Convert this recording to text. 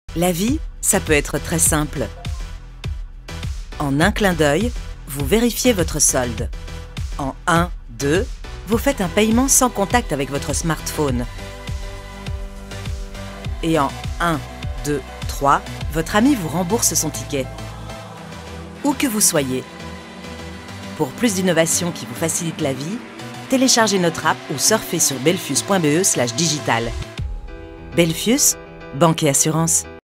La vie, ça peut être très simple. En un clin d'œil, vous vérifiez votre solde. En 1, 2, vous faites un paiement sans contact avec votre smartphone. Et en 1, 2, 3, votre ami vous rembourse son ticket. Où que vous soyez. Pour plus d'innovations qui vous facilitent la vie, téléchargez notre app ou surfez sur belfius.be/digital. Belfius, banque et assurance.